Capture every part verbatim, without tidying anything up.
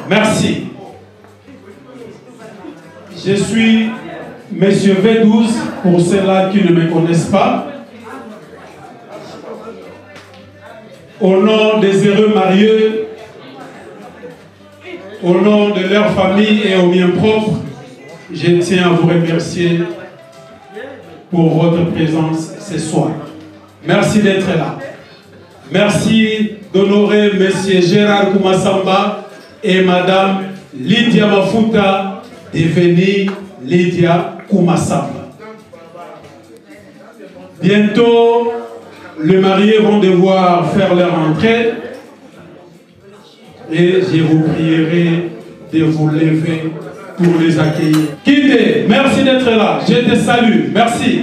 Merci. Je suis Monsieur V douze, pour ceux-là qui ne me connaissent pas. Au nom des heureux mariés, au nom de leur famille et au mien propre, je tiens à vous remercier pour votre présence ce soir. Merci d'être là. Merci d'honorer Monsieur Gérard Koumassamba et Madame Lydia Mafuta, devenue Lydia Koumassamba. Bientôt, les mariés vont devoir faire leur entrée et je vous prierai de vous lever pour les accueillir. Quittez, merci d'être là. Je te salue. Merci.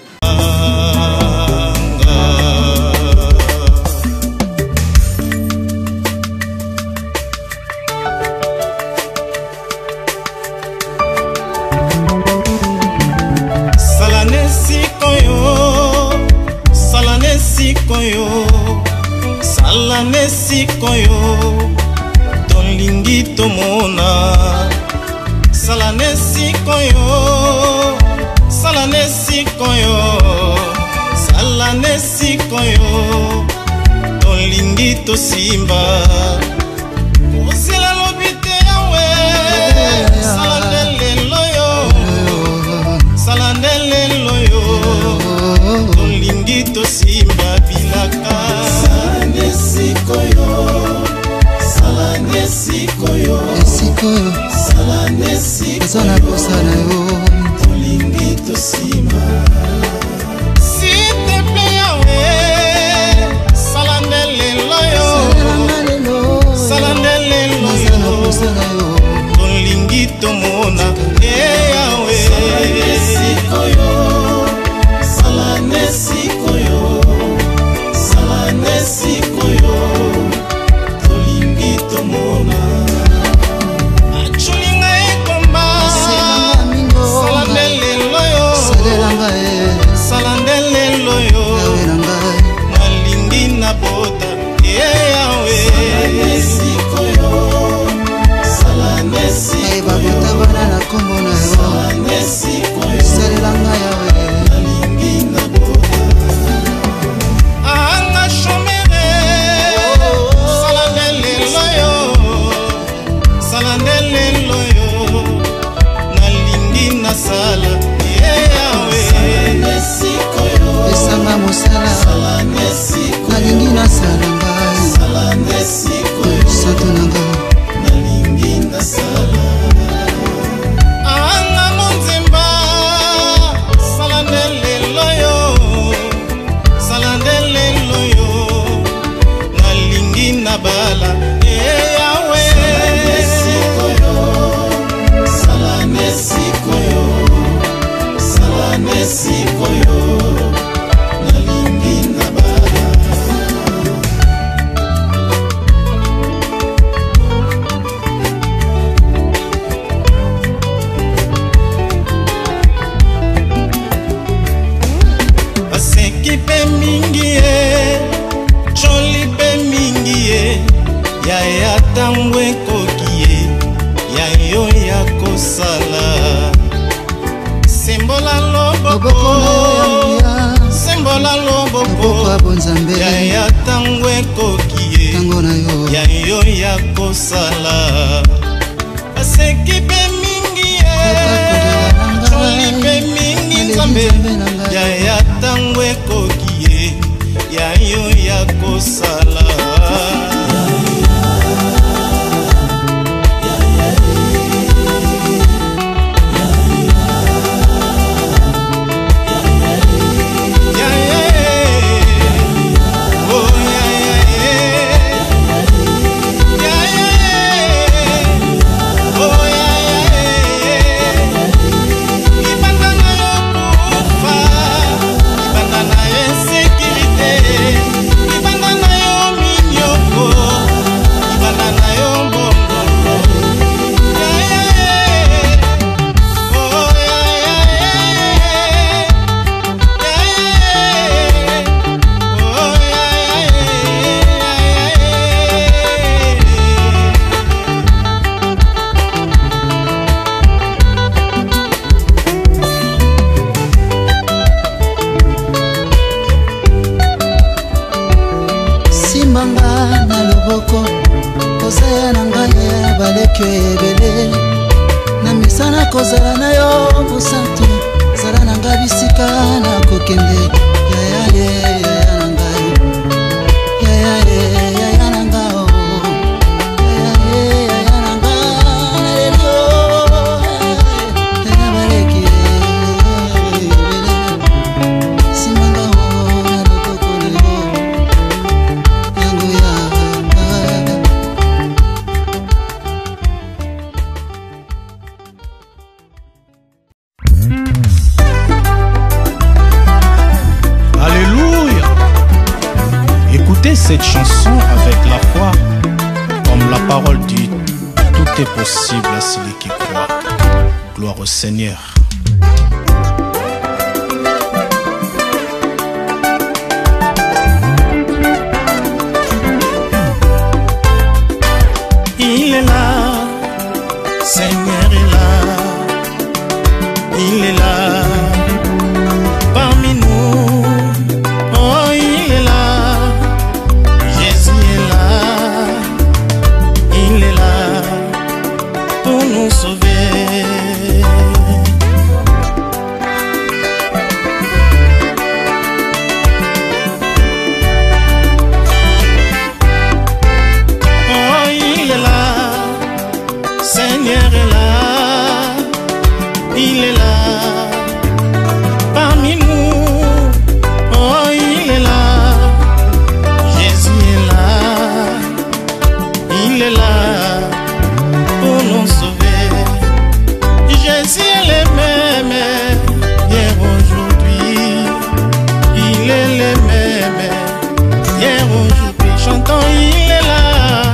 Salane sikoyo tolingi tomona salane sikoyo salane sikoyo salane sikoyo tolingi tosimba osila lobite yawe salane loyo salane loyo tolingi tosimba bilaka salane sikoyo salane sikoyo sikoyo salane sikoyo sana kosana yo tolingi tosimba s'il te plaît yawe salane loyo salane loyo tolingi tomona e yawe salane sikoyo salane sikoyo salane sikoyo tolingi tomona achulinga ekomba salane loyo salane loyo nalingi na bota e yawe salane sikoyo salane sikoyo salane sikoyo salelanga yawe nalingi na bota anga shomere salane loyo salane loyo nalingi na sala e yawe salane sikoyo esanga mosala salane sikoyo nalingi na sala ngai salane sikoyo soto nanga nalingi na sala anga monzemba salane loyo salane loyo nalingi na bala e yawe salane sikoyo salane sikoyo salane sikoyo nalingi na bala baseki pe mingi e choli pe mingi e ya ya tangwe kokie ya yo ya kosala sembola loboko sembola loboko ya ya tangwe kokie ya yo ya kosala baseki pe mingi e choli pe mingi nzambe ya ya tangwe kokie ya yo ya kosala Ibanda na yo minyo écoutez cette chanson avec la foi, comme la parole dit, tout est possible à celui qui croit. Gloire au Seigneur. Il est là, Seigneur est là, il est là, parmi nous, oh il est là, Jésus est là, il est là, pour nous sauver. Oh il est là, Seigneur est là, il est là, parmi nous, oh il est là, Jésus est là, il est là, pour nous sauver. Jésus est le même, hier, aujourd'hui, il est le même, hier, aujourd'hui, chantons, il est là.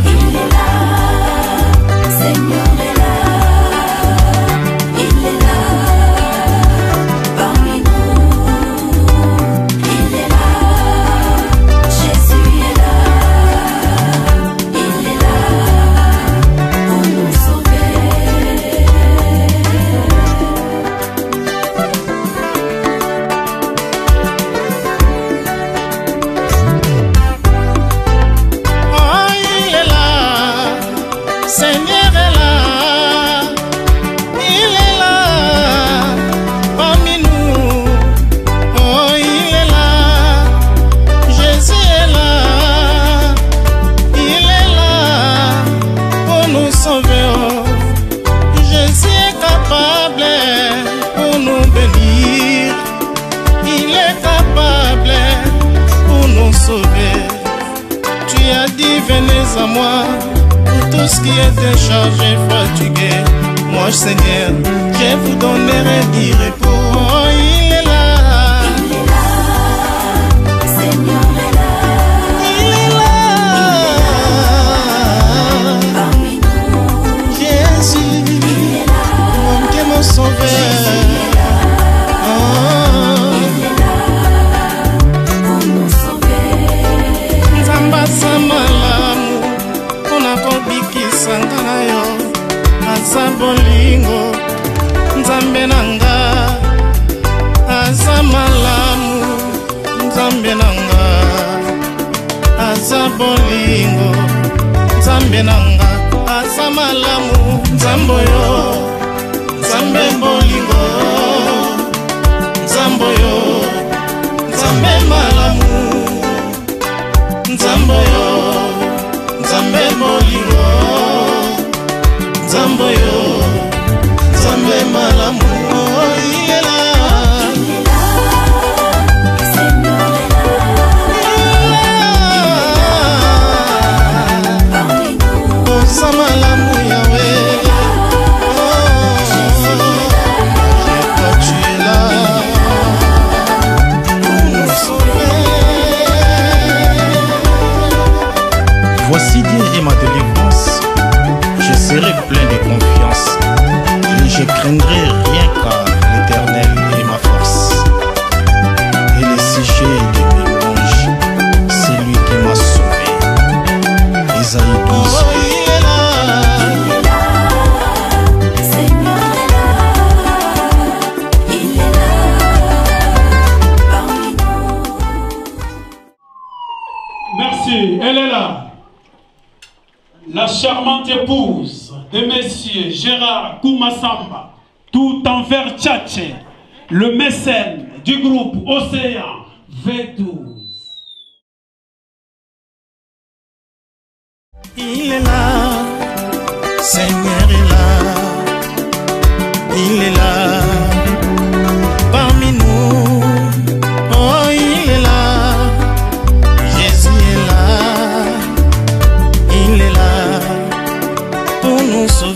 Tu as dit venez à moi, pour tout ce qui est déchargé, fatigué. Moi Seigneur, je vous donnerai du repos. Oh, il est là, il est là, Seigneur est là, il est là, parmi nous, Jésus, il est là, mon Dieu, mon sauveur. Aza bolingo, Nzambe nanga, aza malamu, Nzambe nanga, aza bolingo, Nzambe nanga, aza malamu, Nzambo yo, Nzambe bolingo, Nzambo yo, Nzambe malamu, Nzambo yo, Nzambe bolingo, Nzambo yo, Nzambe malamu, oh, il est là, il est là, Seigneur est là, parmi nous, oh, sa malamu Yahweh, oh, Jésus est là, toi tu es là, pour nous sauver. Voici Dieu et ma délivrance. Je serai plein de confiance, et je craindrai rien car l'Éternel est ma force. Et le sujet de mes louanges, c'est lui qui m'a sauvé. Isaïe douze. Oh, il est là, il est là, Seigneur est là, il est là, parmi nous. Merci, elle est là. La charmante épouse de Monsieur Gérard Koumassamba, tout envers Tchatché, le mécène du groupe Océan V douze. Il est là, Seigneur est là, il est là, parmi nous, oh il est là, Jésus est là, il est là, pour nous sauver.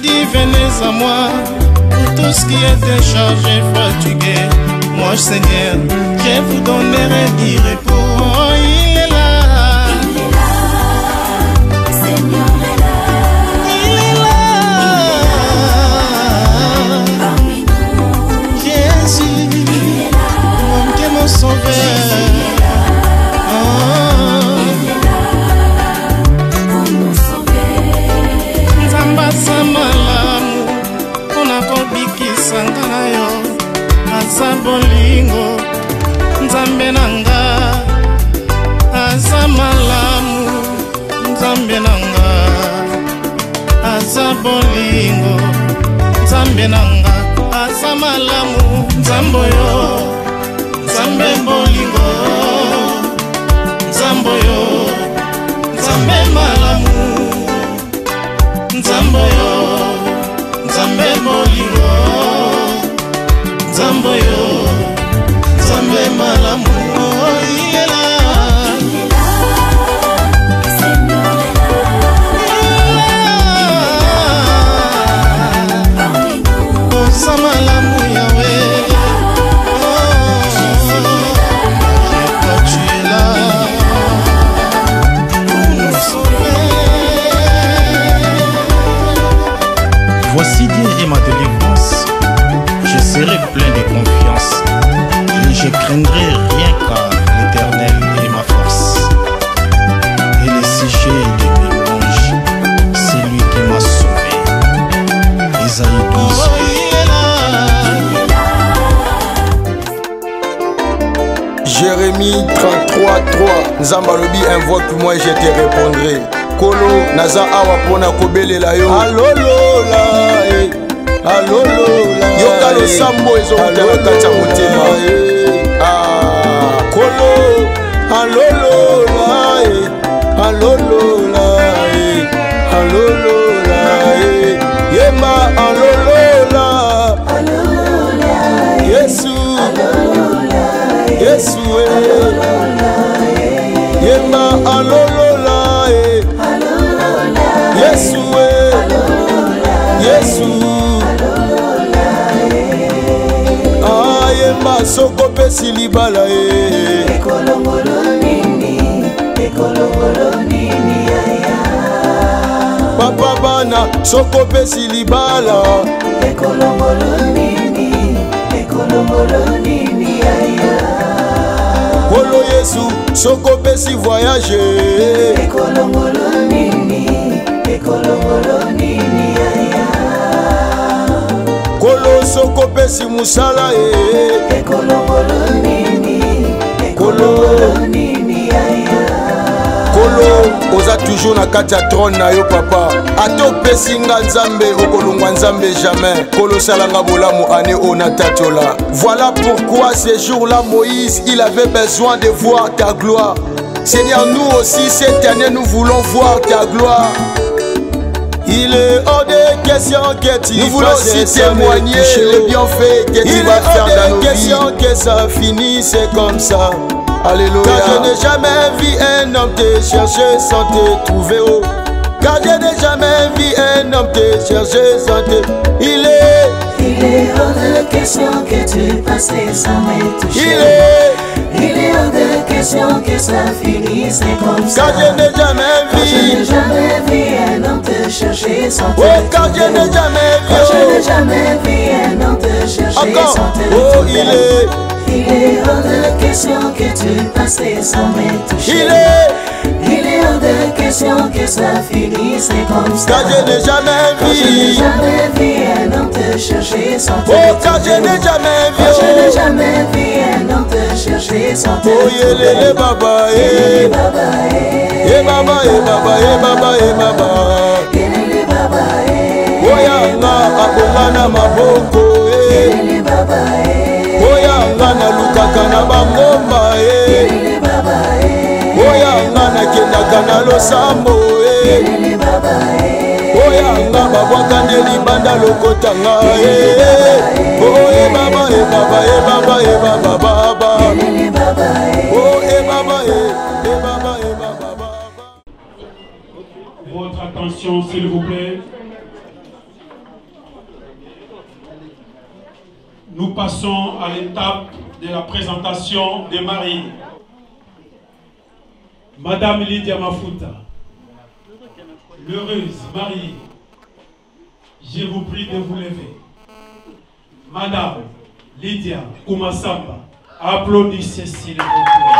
dit venez à moi, pour tout ce qui est déchargé, fatigué. Moi Seigneur, je vous donnerai du repos. Oh, il est là, Il est là, Seigneur est là. il est là. Parmi nous, Jésus, il est là. mon Dieu, mon sauveur. Il est là, Oh, il est là pour nous sauver. Nzamba sa malamu, pona kobikisa nga na yo. Aza bolingo, Nzambe nanga. Aza malamu, Nzambe nanga. Aza bolingo, Nzambe nanga. Aza malamu, Nzambo yo. Nzambe bolingo, Nzambo yo. Nzambe malamu, Nzambo yo. Nzambe bolingo, Nzambo yo. Nzambe malamu. Oh, il est là. Il est là, Seigneur est là. Parmi nous, Oh, sa malamu Yahweh. Oh, je crois que tu es là pour nous sauver. Voici Dieu et ma délivrance. Je serai plein de confiance. Et je craindrai rien car l'Éternel est ma force. Et le sujet de mes louanges, c'est lui qui m'a sauvé. Isaïe douze. Oh, il est là. Jérémie trente-trois trois. Nzambalobi, invoque-moi et je te répondrai. Kolo naza awa pona kobelela yo. Alolola eh. Alolola yoka lo sambo ezokutana kati ya motema. Ah Kolo alolola eh. Alolola eh. Alolola eh. Yema alolola. Alolola Yesu. Alolola Yesu eh. Yema alolola eh. Yesu eh. Yesu ah yemba soko pesi libala eh. Ekolongolo nini ekolongolo nini aya papa bana soko pesi libala ekolongolo nini ekolongolo nini aya Kolo Yesu soko pesi voyage ekolongolo nini ekolongolo nini aya Kolo soko pesi musala e ekolongolo nini ekolongolo nini aya Kolo oza toujours na kati ya trône na yo papa ata opesi nga Nzambe okolongwa Nzambe jamais Kolo salanga bolamu ane o na tatola. Voilà pourquoi ces jours-là Moïse il avait besoin de voir ta gloire. Seigneur, nous aussi cette année nous voulons voir ta gloire. Il est hors de question que tu nous voulons aussi témoigner les bienfaits que tu vas faire dans nos vies. Il est hors de question que ça finisse comme ça. Alléluia. Car je n'ai jamais vu un homme te chercher sans te trouver haut. Car je n'ai jamais vu un homme te chercher sans te. Il est il est hors de question que tu passes sans me toucher. Il est Il est hors de question que ça finisse comme ça. Car je n'ai jamais vu. Car je n'ai jamais vu un homme te chercher sans te oh, trouver. car je n'ai jamais vu. Car je n'ai jamais vu un homme te chercher Encore. sans te Oh, trouver. il est Il est hors de question que tu passes sans me toucher. Il est Il est hors de question que ça finisse comme ça. Car je n'ai jamais Car je n'ai vu. jamais vu un homme te chercher sans te Oh, car trouver. je n'ai jamais vu. Car je n'ai jamais vu un homme te chercher sans te Oh, trouver. yelele baba Yelele eh. baba eh. Eh baba eh baba eh baba eh baba. Yelele baba eh. Oyanga abonga na maboko eh. Yelele baba eh. Oyanga na lukaka na bangomba eh. Yelele baba eh. Oyanga na kendaka na losambo eh. Yelele baba eh. Oyanga babwaka nde libanda lokotanga eh. Oh eh baba eh baba eh baba eh baba baba. Yelele baba eh. Oh eh baba eh eh baba eh baba baba. Votre attention s'il vous plaît. nous passons à l'étape de la présentation des mariés. Madame Lydia Mafuta, l'heureuse mariée, je vous prie de vous lever. Madame Lydia Kumasamba, applaudissez s'il vous plaît.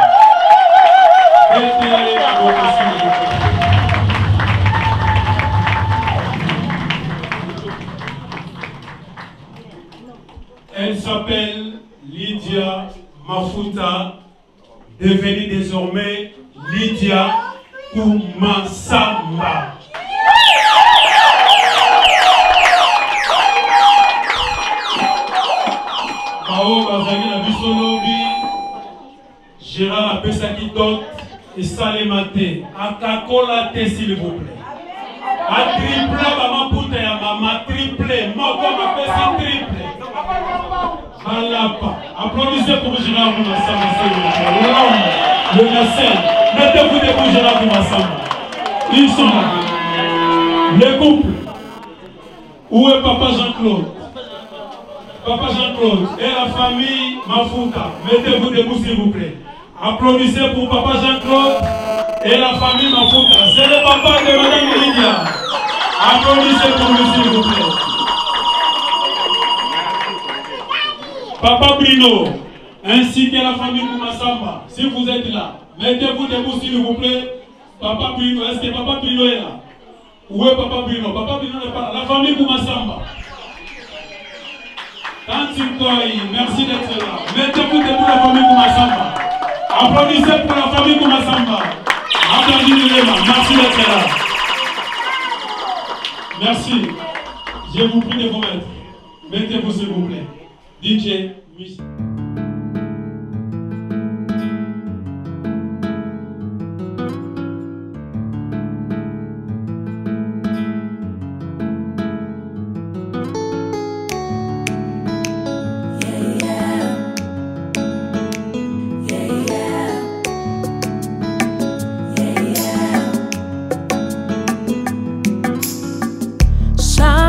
Elle s'appelle Lydia Mafuta, devenue désormais Lydia Kumasamba. Mao Bazali na Bisolobi, Gérard Apesaki Dot et Salemate, Akakolate s'il vous plaît. A triple maman puta ya mama triple, moko mapesi triple. Malapa. Applaudissez pour Gérard Kumasamba, l'homme, le nacelle. Mettez-vous debout Gérard Kumasamba. Ils sont là. Le couple. Où est Papa Jean-Claude? Papa Jean-Claude et la famille Mafuta. Mettez-vous debout s'il vous plaît. Applaudissez pour Papa Jean-Claude et la famille Mafuta. C'est le papa de Madame Lydia. Applaudissez pour lui s'il vous plaît. Papa Bruno, ainsi que la famille Kumasamba, si vous êtes là, mettez-vous debout s'il vous plaît. Papa Bruno, est-ce que Papa Bruno est là? Où est Papa Bruno? Papa Bruno n'est pas là. La famille Kumasamba. Tantikoy, merci d'être là. Mettez-vous debout la famille Kumasamba. Applaudissez pour la famille Kumasamba. Applaudissez-les, merci d'être là. Merci. Je vous prie de vous mettre. Mettez-vous s'il vous plaît. D J musique. Summer, winter, autumn, spring.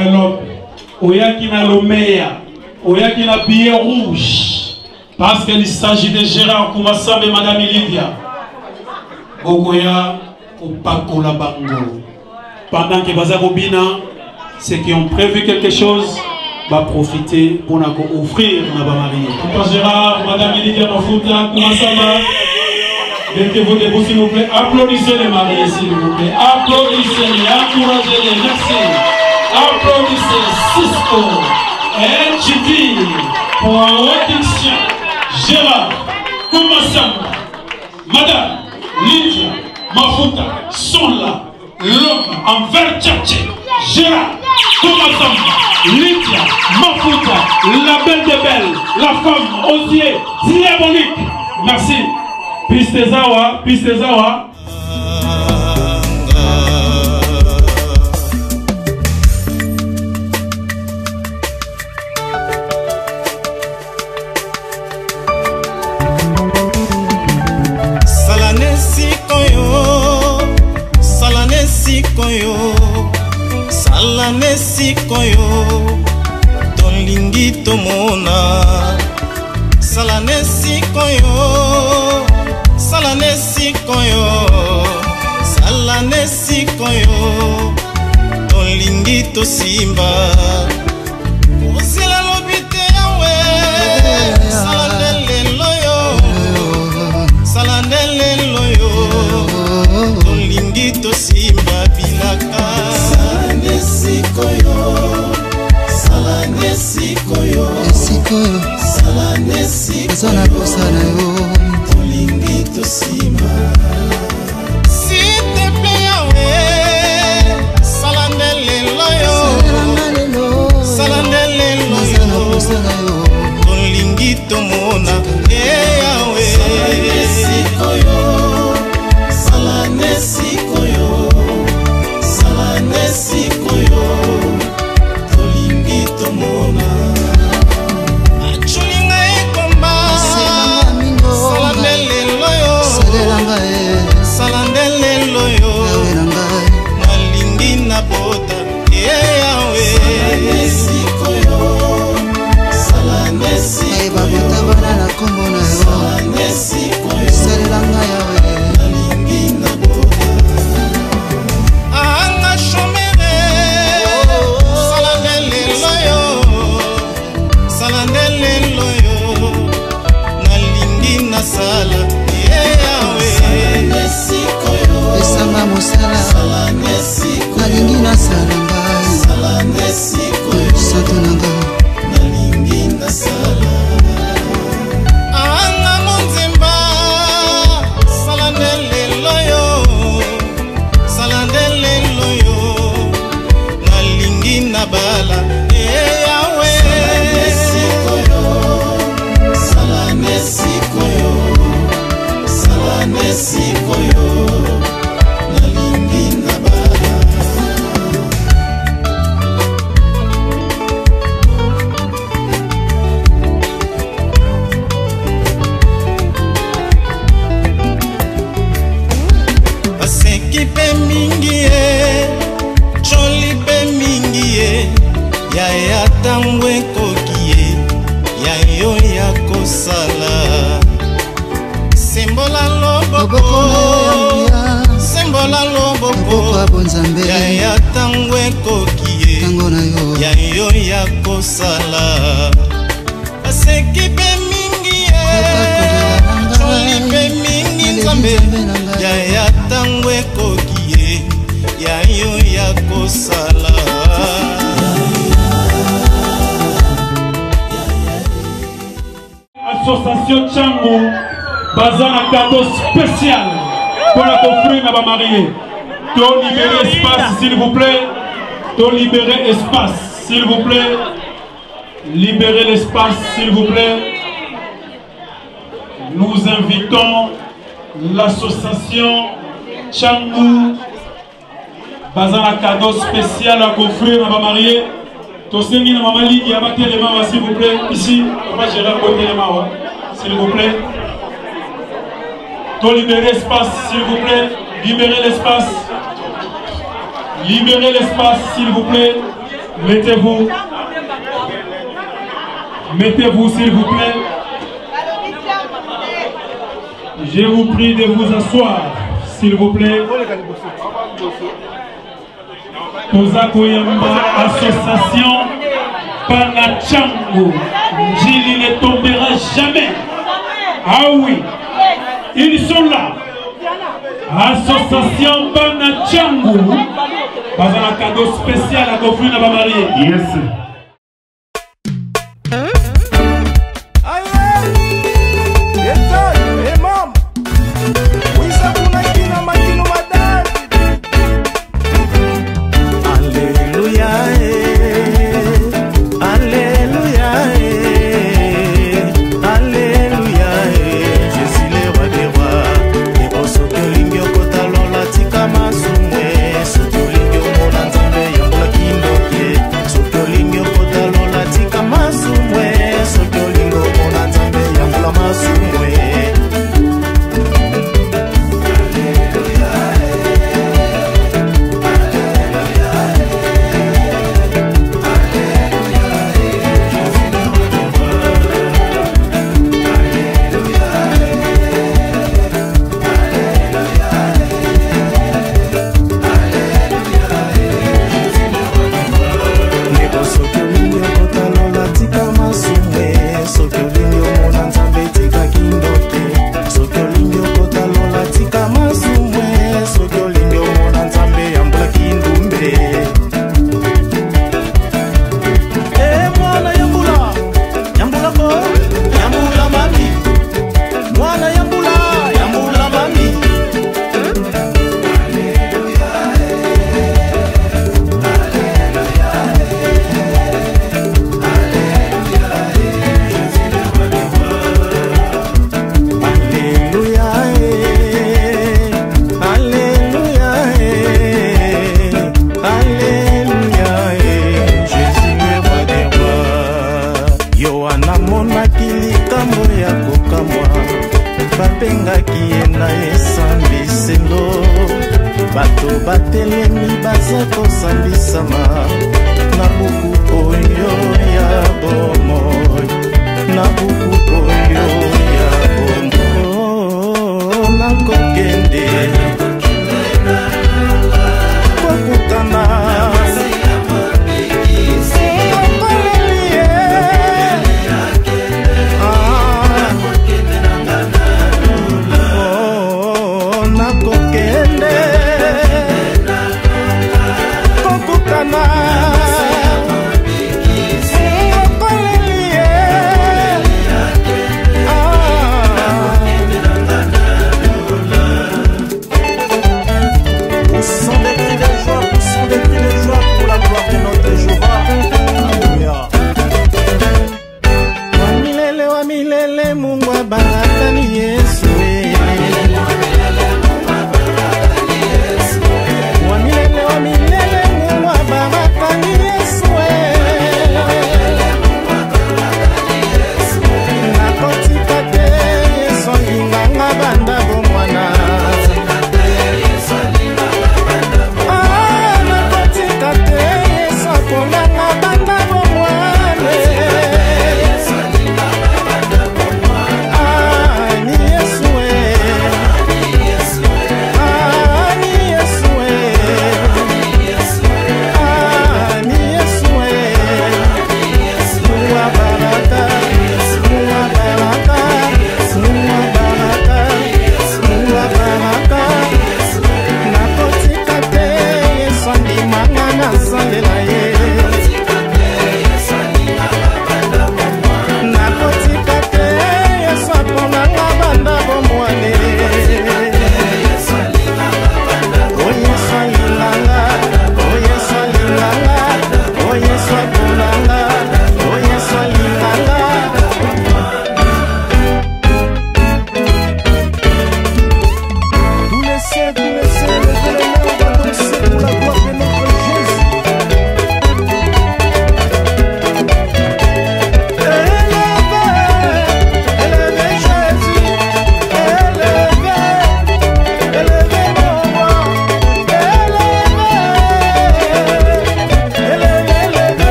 enveloppe. Oyaki na Lomea. Oyaki na billet rouge. Parce qu'il s'agit de Gérard Koumassam et Madame Lydia. Bokoya Kopakola Bango. Pendant que Baza Robina, ceux qui ont prévu quelque chose, va profiter pour nous offrir ma mariée. Papa Gérard, Madame Lydia Mafouta, Koumassam. Dès que vous debout, s'il vous plaît, applaudissez les mariés, s'il vous plaît. Applaudissez-les, encouragez-les, merci. Applaudissez Cisco et Chidi pour un audition. Gérard Koumassam, Madame Lydia Mafouta sont là. L'homme en vert tchatché. Gérard Koumassam, Lydia Mafouta, la belle des belles, la femme aux yeux diaboliques. Merci. Pistezawa, Pistezawa. Salanesi koyo, salanesi koyo, salanesi koyo, tolingi tomona. Salanesi koyo. Salanesi koyo, salanesi koyo, tolingi to simba. Usila lobite yawe, salandele loyo, salandele loyo, tolingi to simba bilaka. Salanesi koyo, salanesi koyo, salanesi koyo. S'il te plaît, Yahweh, salandele loyo, salandele loyo, tolingi tomona, eh Yahweh. Salanesi koyo, salanesi koyo, salanesi koyo, tolingi tomona. Achulinga ekomba, salandele loyo, salandele loyo, nalingi na bota, eh Yahweh. Salanesi koyo, salanesi koyo, salanesi koyo, nalingi na bota. Anga shomere, salandele loyo, salandele loyo, nalingi na sala, eh Yahweh. Salanesi koyo, esanga mosala, salanesi koyo, nalingi na sala ngai, salanesi koyo, sato nanga, nalingi na sala. Anga monzemba, salandele loyo, salandele loyo, nalingi na bala, eh Yahweh. Salanesi koyo, salanesi koyo, salanesi koyo, nalingi na bala. Baseki pe mingi ye, choli pe mingi ye, ya ya tangwe kokie, ya yo ya kosala. Sembola loboko, sembola loboko, ya ya tangwe kokie, ya yo ya kosala. Baseki pe mingi ye, choli pe mingi nzambe, ya ya tangwe kokie, ya yo ya kosala. Association Tchango, bazar un cadeau spécial pour la offrir à ma mariée. To libérer espace, s'il vous plaît. To libérer espace, s'il vous plaît. Libérez l'espace, s'il vous plaît. Nous invitons l'association Tchango, bazar un cadeau spécial à offrir à ma mariée. Tosengi na maman Lydia, abattez les mains, s'il vous plaît. Ici, papa Gérard, abattez les mains, s'il vous plaît. To libérer l'espace, s'il vous plaît. Libérez l'espace. Libérez l'espace, s'il vous plaît. Mettez-vous. Mettez-vous s'il vous plaît. Je vous prie de vous asseoir, s'il vous plaît. Toza Koyamba Association Panachango. Njili ne tombera jamais. Ah oui, ils sont là. Association Panachango. Pas un cadeau spécial à offrir à ma mariée. Yes.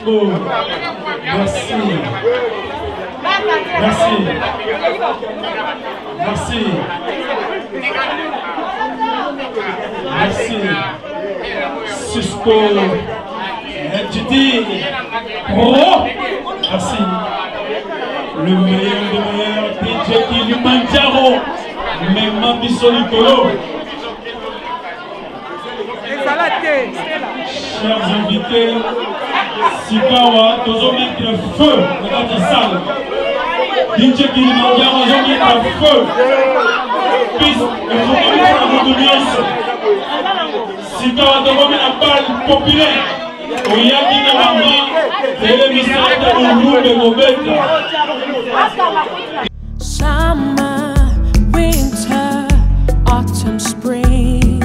Oh, merci. Merci. Merci. Merci. Cisco. Tu dis oh, merci. Le meilleur des meilleurs, D J Kilimanjaro. Même Mabiso Nicolo. Chers invités, Sikawa, nous allons mettre feu dans la salle. D J Kilimanjaro, nous allons mettre feu. Puis, il faut que nous fassions la redoubance. Sikawa, nous allons mettre la balle populaire. Oyaki na mama, tele misata urube mobeta. Summer, winter, autumn, spring,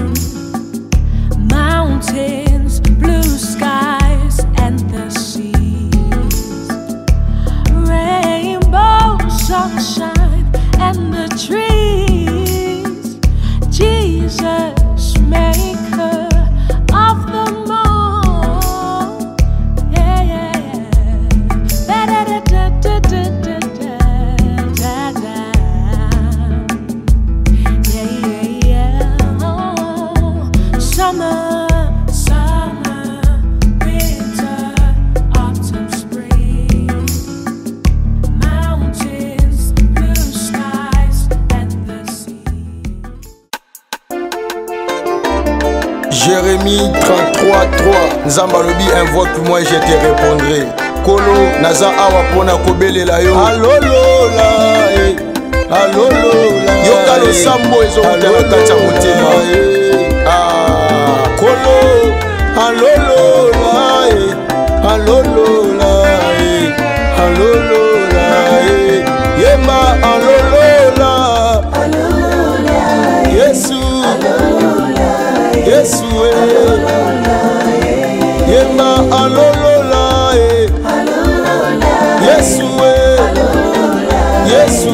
mountains, blue skies, and the seas, rainbow, sunshine, and the trees. Jesus, maker of the moon. Yeah, yeah, yeah. Da, da, da, da, da, da, da, da, da. Yeah, yeah, yeah. Oh, summer, summer, winter, autumn, spring, mountains, blue skies, and the sea. Jérémie trente-trois trois. Nzamba lobi invoque moi je te répondrai. Kolo naza awa pona kobelela yo. Alolola eh. Alolola. Yoka lo sambo ezo kutana kati ya motema. Ah Kolo alolola eh. Alolola eh. Alolola eh. Yema alolola. Alolola. Yesu. Alolola. Yesu eh. Yema alolola eh. Yesu eh. Yesu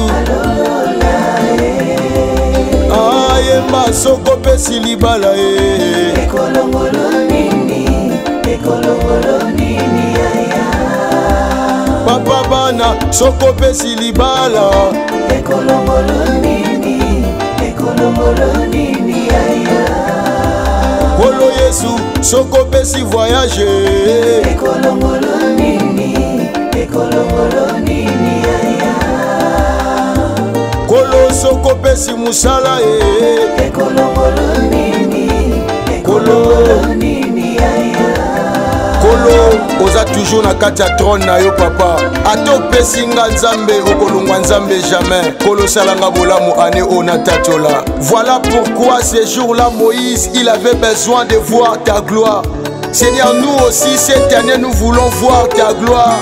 ah yema soko pesi libala eh. Ekolongolo nini, ekolongolo nini aya. Papa bana soko pesi libala. Ekolongolo nini, ekolongolo nini aya. Kolo Yesu soko pesi voyage. Ekolongolo nini, ekolongolo nini aya. Kolo soko pesi musala eh. Ekolongolo nini, ekolongolo nini aya. Kolo oza toujours na kati ya trône na yo papa. Ato pesi nga nzambe okolongwa nzambe jamais. Kolo salanga bolamu ane ona tatola. Voilà pourquoi ces jours-là Moïse il avait besoin de voir ta gloire. Seigneur, nous aussi cette année nous voulons voir ta gloire.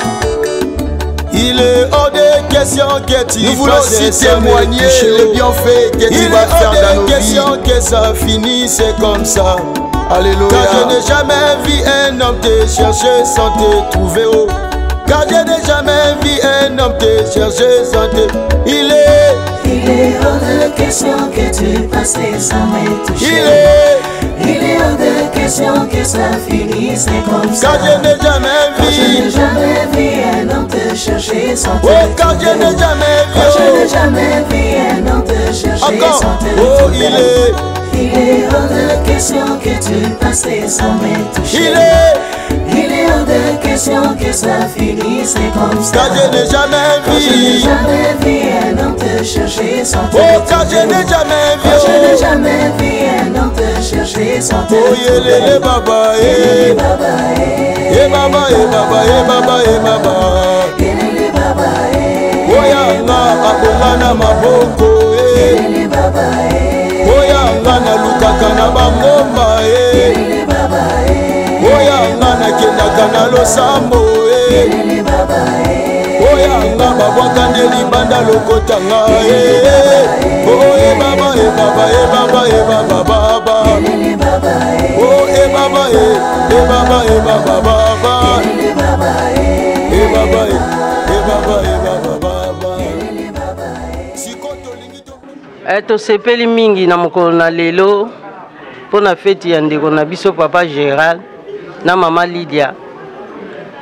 Il est hors de question que tu nous voulons aussi témoigner les bienfaits que tu vas faire dans nos vies. Il est hors de question que ça finisse comme ça. Alléluia. Car je n'ai jamais vu un homme te chercher sans te trouver haut. Car je n'ai jamais vu un homme te chercher sans te. Il est Il est hors de question que tu passes sans me toucher. Il est Il est hors de question que ça finisse comme ça. Car je n'ai jamais vu. Car je n'ai jamais vu un homme te chercher sans te Oh, car je n'ai jamais vu. Car je n'ai jamais vu un homme te chercher Encore. sans te Oh, il est Il est hors de question que tu passes sans me toucher. Il est Il est hors de question que ça finisse comme ça. Car je n'ai jamais Car je n'ai vu. jamais vu un homme te chercher sans te Oh, car je n'ai jamais vu. Car je n'ai jamais vu un homme te chercher sans te Oh, yelele baba Yelele eh. baba eh. Eh baba eh baba eh baba eh baba. Yelele baba eh. Oya nga abonga na maboko eh. Yelele baba eh. Oya nga nalukaka na bangomba eh. Yelele baba eh. Oya nga nakendaka na losambo eh. Yelele baba eh. Oya nga babwaka nde libanda lokota nga eh. Oh eh baba eh baba eh baba eh baba baba. Yelele baba eh. Oh eh baba eh eh baba eh baba baba. Yelele baba eh. Eh baba eh eh baba eh baba baba. Yelele baba eh. Sikoto lingi to. Eh, tosepeli mingi na mokolo na lelo mpona feti ya ndeko na biso papa Gérald na mama Lydia.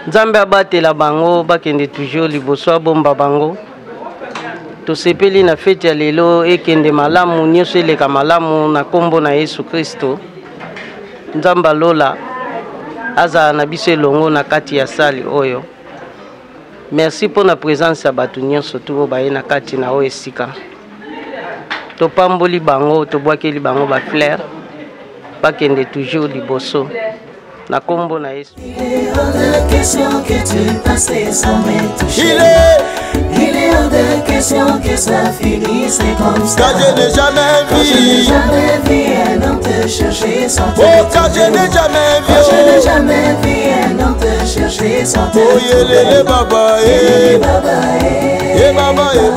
Nzambe abatela bango bakende toujours liboso bomba bango. Tosepeli na fete ya lelo ekende malamu nyonso eleka malamu na kombo na Yesu Kristo. Nzamba lola aza na biso elongo na kati ya sali oyo. Merci pour la présence ya batu nyonso tu baye na kati na oyo esika. Topamboli bango tobwakeli bango ba fleur bakende toujours liboso na kombo na Yesu. Il est hors de question que tu passes sans me toucher. Il est Il est hors de question que ça finisse comme ça. car je n'ai jamais Quand je n'ai vu. jamais vu un homme te chercher sans te Oh, car je trouver. n'ai jamais Quand je n'ai vu. jamais vu un homme te chercher sans te Oh, yelele trouver. baba, Eh, eh. baba, eh. Eh, baba, eh,